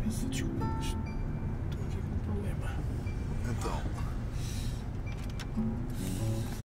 Desculpa, mas estou aqui com um problema. Então.